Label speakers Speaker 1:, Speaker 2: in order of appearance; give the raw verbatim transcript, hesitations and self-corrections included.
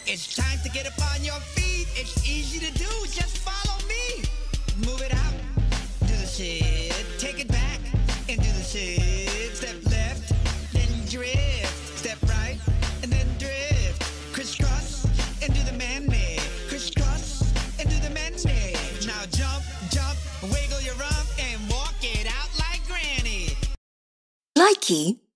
Speaker 1: It's time to get up on your feet. It's easy to do. Just follow me. Move it out. Do the sit. Take it back and do the sit. Step left, then drift. Step right and then drift. Crisscross and do the man-made. Crisscross and do the man-made. Now jump, jump, wiggle your rump and walk it out like Granny.
Speaker 2: Likey